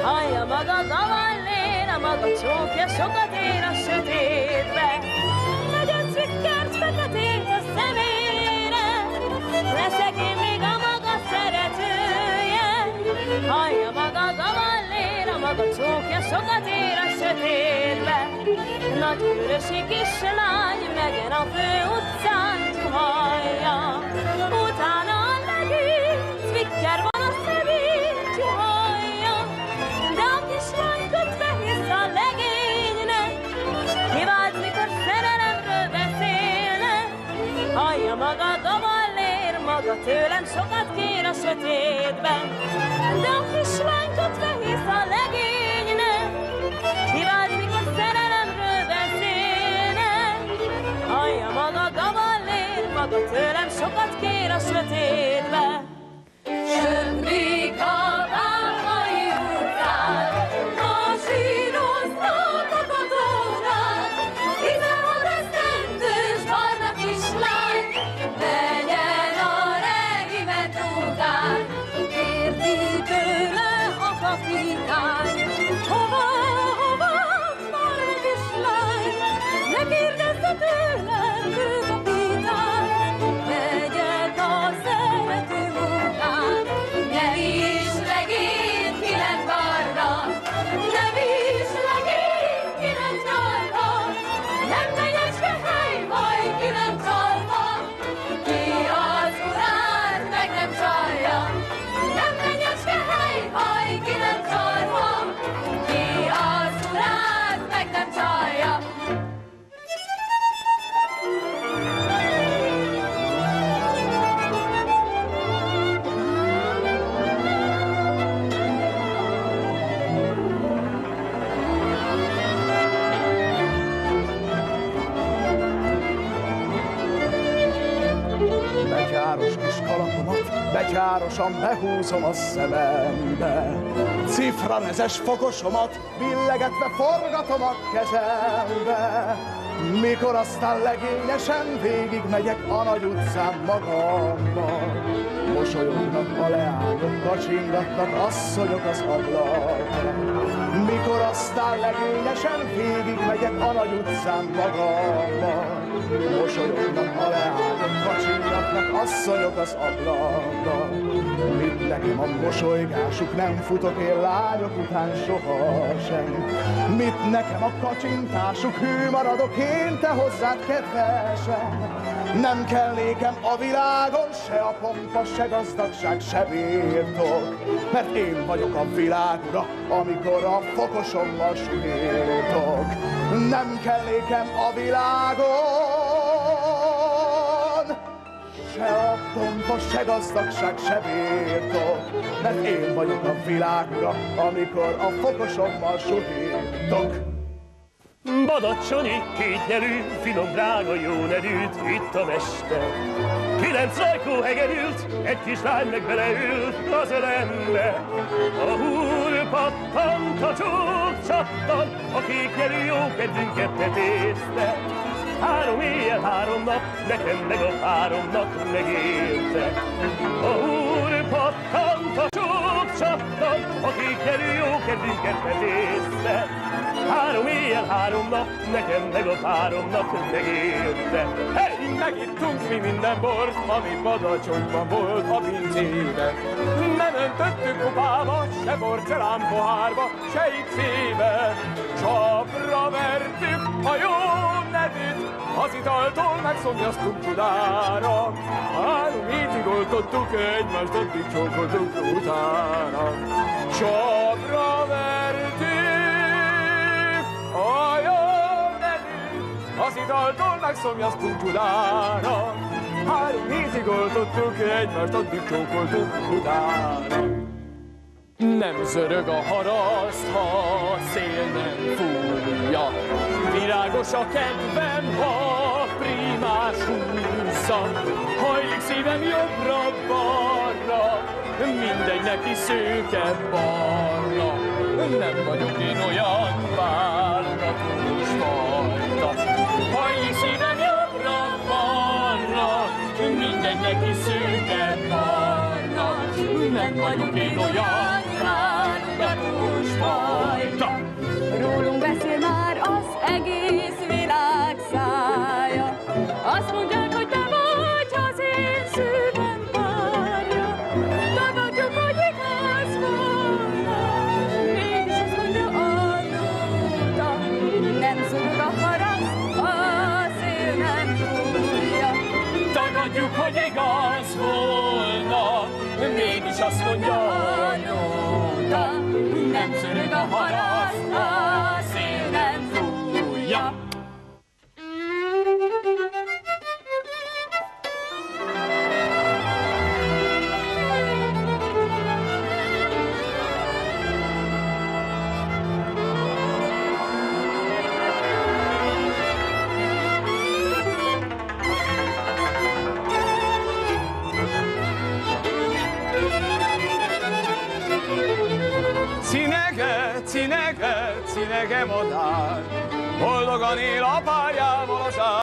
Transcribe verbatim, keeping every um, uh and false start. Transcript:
hallja maga Gavallér, a maga csókja sokat ér a sötétbe. Nagyon cvikkert feketét a szemére, leszek én még a maga szeretője. Hallja maga Gavallér, a maga csókja sokat ér a sötétbe. Nagy körösi kislány megen a fő utcán csuhalja, utána a legény, cvikker van a szemén, csuhalja. De a kislány kötve hisz a legénynek, kivált, mikor szerelemről beszélnek. Hallja maga Gavallér, maga tőlem sokat kér a sötétben. De a kislány kötve hisz a legénynek, kivált, mikor szerelemről beszélnek. Hallja maga Gavallér, maga tőlem sokat kér a sötétbe. Söprik a Vámai utcán, masíroznak a katonák, tizenhat esztendős barna kislány, menjen a regiment után, kérdi tőle a kapitány. Hova, hova, barna kislány, ne kérdezze tőlem, főkapitány, megyek a szeretőm után. Nem is legény, ki nem barna, nem is legény, ki nem csalva, nem menyecske hely, majd ki nem csalva, ki az urát meg nem csalja. Nem menyecske hely, majd ki nem csalva, ki az urát meg nem csalja. Betyáros kis kalapomat, betyárosan behúzom a szemembe. Ciframezes fokosomat, billegetve forgatom a kezembe. Mikor aztán legényesen végigmegyek a nagy utcán magammal, mosolyognak a leányok, kacsingatnak asszonyok az ablakon. Mikor aztán legényesen végigmegyek a nagy utcán magammal, mosolyognak a leányok, kacsingatnak asszonyok az ablakon. Mit nekem a mosolygásuk, nem futok én lányok után sohasem. Mit nekem a kacsintásuk, hű maradok én te hozzád kedvesem. Nem kell nékem a világon se a pompa, se gazdagság, se birtok, mert én vagyok a világ ura, amikor a fokosommal suhítok. Nem kell nékem a világon se a pompa, se gazdagság, se birtok, mert én vagyok a világ ura, amikor a fokosommal suhítok. Badacsonyi, kétnyelű, finom, drága, jó nedűt itt a mester. Kilenc rajkó hegerült, egy kislány meg beleült az ölembe. A húr pattant, a csók csattant, a kéknyelű jó kedvünket tetézte. Három éjjel, három nap, nekem meg a háromnak megérte. A húr pattant, a csók csattant, a kéknyelű jó kedvünket tetézte. Három éjjel, három nap, nekem meg a háromnak megérte. Hey, megittunk mi minden bort, ami Badacsonyban volt a pincébe. Nem öntöttük kupába, se porcelán pohárba, se ipszébe. Csapra vertük a jó nedűt, az italtól megszomjaztunk csodára. Három hétig oltottuk egymást, addig csókoltunk utána. Csapra vertük a jó nevű, az italtól megszomjaztunk csodára. Három hétig oltottuk egymást, addig csókoltunk utána. Nem zörög a haraszt, ha a szél nem fújja. Virágos a kedvem, ha primás húzza. Hajlik szívem jobbra-balra, mindegy neki szőke barna. Nem vagyok én olyan válogatós fajta. Hajlik szívem jobbra-balra, mindegy neki szőke barna. Nem vagyok én olyan válogatós fajta. paraszt a szél nem fújja. Cinege, cinege, cinege madár, boldogan él a párjával az ár.